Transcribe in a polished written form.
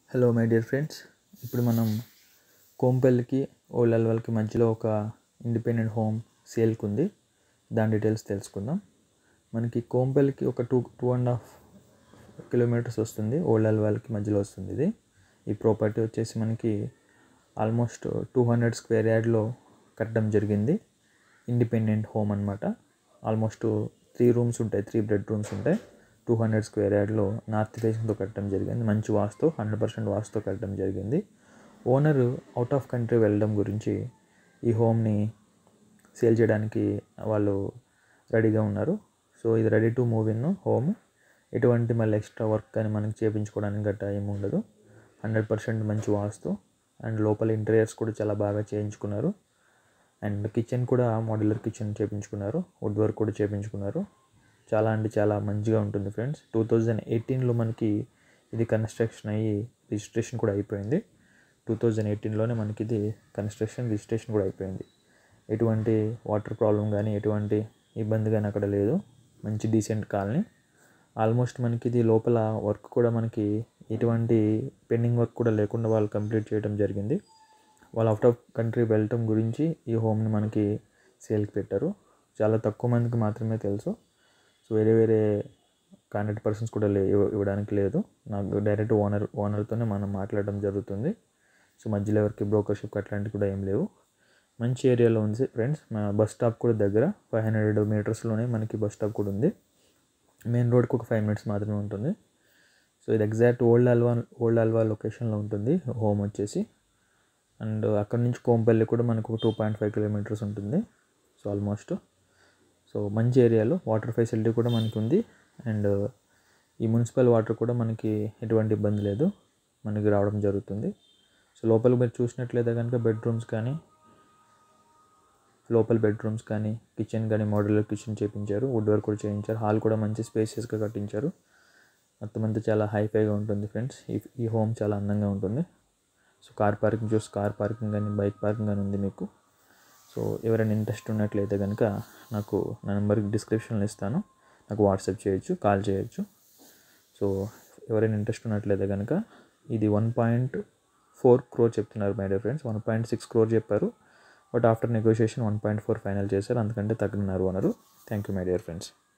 Hello my dear friends, ఇప్పుడు మనం కోంపల్లికి old అల్వాల్కి మధ్యలో ఒక ఇండిపెండెంట్ హోమ్ సేల్కి ఉంది. దాని డీటెయిల్స్ తెలుసుకుందాం. మనకి కోంపల్లికి ఒక 2.5 కిలోమీటర్స్ వస్తుంది. ఓల్డ్ అల్వాల్కి మధ్యలో వస్తుంది. ఈ ప్రాపర్టీ వచ్చేసి మనకి ఆల్మోస్ట్ 200 స్క్వేర్ యార్డ్లో కట్టడం జరిగింది. ఇండిపెండెంట్ హోమ్ అనమాట. ఆల్మోస్ట్ 3 రూమ్స్ ఉంటాయి, 3 బెడ్రూమ్స్ ఉంటాయి. 200 స్క్వేర్ యార్డ్లో నార్త్ ఫేసింగ్తో కట్టడం జరిగింది. మంచి వాస్తు, 100% వాస్తుతో కట్టడం జరిగింది. ఓనరు అవుట్ ఆఫ్ కంట్రీ వెళ్ళడం గురించి ఈ హోమ్ని సేల్ చేయడానికి వాళ్ళు రెడీగా ఉన్నారు. సో ఇది ready to move in home. ఎటువంటి మళ్ళీ ఎక్స్ట్రా వర్క్ కానీ మనకి చేయించుకోవడానికి గట్టా ఏమి ఉండదు. 100% మంచి వాస్తు. అండ్ లోపల ఇంటీరియర్స్ కూడా చాలా బాగా చేయించుకున్నారు. అండ్ కిచెన్ కూడా మోడ్యులర్ కిచెన్ చేయించుకున్నారు. వుడ్ వర్క్ కూడా చేయించుకున్నారు. చాలా అంటే చాలా మంచిగా ఉంటుంది ఫ్రెండ్స్. 2018లో మనకి ఇది కన్స్ట్రక్షన్ అయ్యి రిజిస్ట్రేషన్ కూడా అయిపోయింది. 2018లోనే మనకి ఇది రిజిస్ట్రేషన్ కూడా అయిపోయింది. ఎటువంటి వాటర్ ప్రాబ్లం కానీ ఎటువంటి ఇబ్బంది కానీ అక్కడ లేదు. మంచి డీసెంట్ కాలనీ. ఆల్మోస్ట్ మనకి ఇది లోపల వర్క్ కూడా మనకి ఎటువంటి పెండింగ్ వర్క్ కూడా లేకుండా వాళ్ళు కంప్లీట్ చేయడం జరిగింది. వాళ్ళు అవుట్ ఆఫ్ కంట్రీ వెళ్ళటం గురించి ఈ హోమ్ని మనకి సేల్కి పెట్టారు. చాలా తక్కువ మందికి మాత్రమే తెలుసు. సో వేరే కాంటాక్ట్ పర్సన్స్ కూడా ఇవ్వడానికి లేదు. నాకు డైరెక్ట్ ఓనర్తోనే మనం మాట్లాడడం జరుగుతుంది. సో మధ్యలో ఎవరికి బ్రోకర్షిప్ అట్లాంటివి కూడా ఏం లేవు. మంచి ఏరియాలో ఉంది ఫ్రెండ్స్. మా బస్ స్టాప్ కూడా దగ్గర 500 మీటర్స్లోనే మనకి బస్ స్టాప్ కూడా ఉంది. మెయిన్ రోడ్కి ఒక 5 మినిట్స్ మాత్రమే ఉంటుంది. సో ఇది ఎగ్జాక్ట్ ఓల్డ్ అల్వా లొకేషన్లో ఉంటుంది హోమ్ వచ్చేసి. అండ్ అక్కడ నుంచి కోంపల్లి కూడా మనకు 2.5 కిలోమీటర్స్ ఉంటుంది. సో ఆల్మోస్ట్ మంచి ఏరియాలో వాటర్ ఫెసిలిటీ కూడా మనకి ఉంది. అండ్ ఈ మున్సిపల్ వాటర్ కూడా మనకి ఎటువంటి ఇబ్బంది లేదు, మనకి రావడం జరుగుతుంది. సో లోపల మీరు చూసినట్లయితే కనుక లోపల బెడ్రూమ్స్ కానీ కిచెన్ కానీ మోడ్యులర్ కిచెన్ చేయించారు. వుడ్ వర్క్ కూడా చేయించారు. హాల్ కూడా మంచి స్పేసియస్గా కట్టించారు. మొత్తం అంతా చాలా హైఫైగా ఉంటుంది ఫ్రెండ్స్. ఈ హోమ్ చాలా అందంగా ఉంటుంది. సో కార్ పార్కింగ్ కానీ బైక్ పార్కింగ్ కానీ ఉంది మీకు. సో ఎవరైనా ఇంట్రెస్ట్ ఉన్నట్లయితే కనుక నా నెంబర్కి డిస్క్రిప్షన్లో ఇస్తాను. నాకు వాట్సాప్ చేయొచ్చు, కాల్ చేయొచ్చు. సో ఎవరైనా ఇంట్రెస్ట్ ఉన్నట్లయితే కనుక ఇది 1.4 crore చెప్తున్నారు మై డియర్ ఫ్రెండ్స్. 1.6 crore చెప్పారు. బట్ ఆఫ్టర్ నెగోషియేషన్ 1.4 ఫైనల్ చేశారు. అందుకంటే తగ్గినారు అన్నారు. Thank you my dear friends.